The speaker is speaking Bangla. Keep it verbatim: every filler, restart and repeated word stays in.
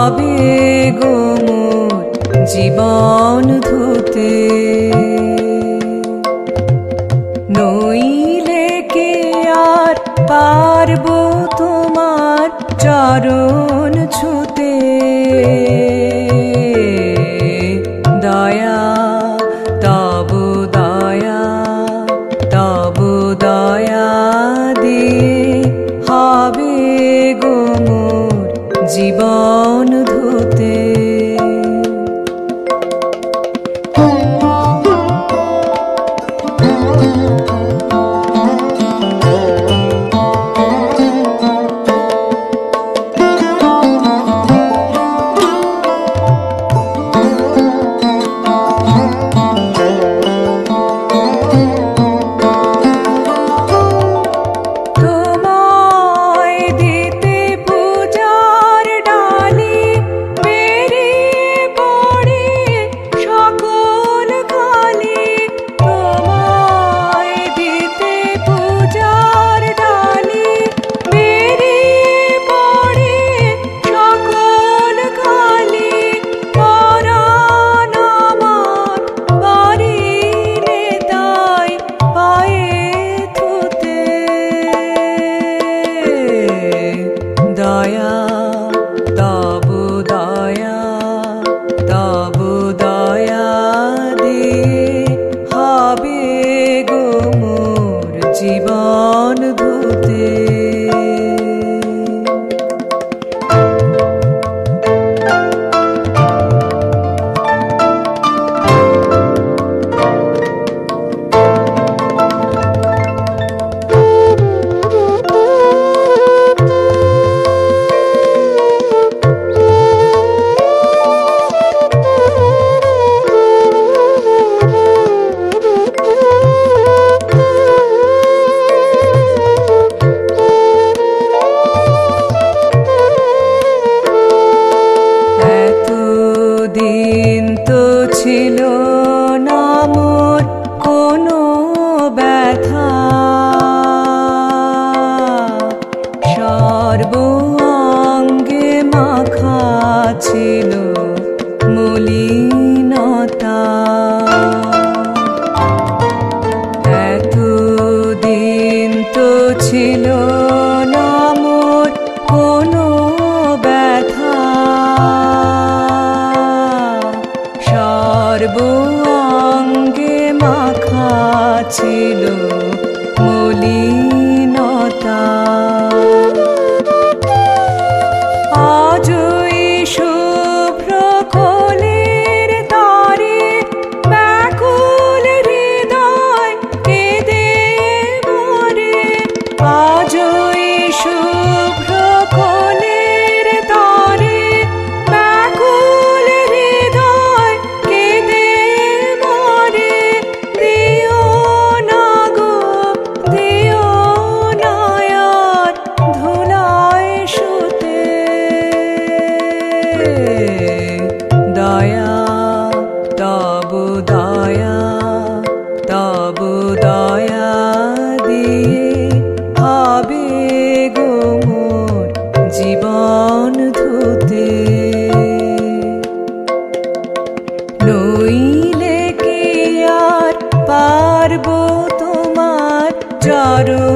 হবে গো মোর জীবন ধুতে। নইলে কি আর পারবো তোমার চরণ ছুতে। দয়া তব দয়া তব দয়া দিয়ে হবে গো মোর জীবন ধুতে। দয়া তব দয়া তব দয়া দিয়ে হবে গো মোর জীবন ধুতে। দিন তো ছিল না মোর কোনো ব্যথা, সর্ব অঙ্গে মাখা ছিল মলিনতা। এত দিন তো ছিল না মোর কোনো ব্যথা, সর্ব অঙ্গে মাখা ছিল মলিনতা। আজই শুভ্র কোলের তরে ব্যাকুল হৃদয় কেঁদে মরে। আজই শুভ্র কোলের তরে ব্যাকুল হৃদয় কেঁদে মরে। দিও না গো দিও না আর ধুলায় শুতে। দয়া তব দয়া তব দয়া দিয়ে হবে গো মোর জীবন ধুতে। নইলে কি আর পারবো তোমার চরণ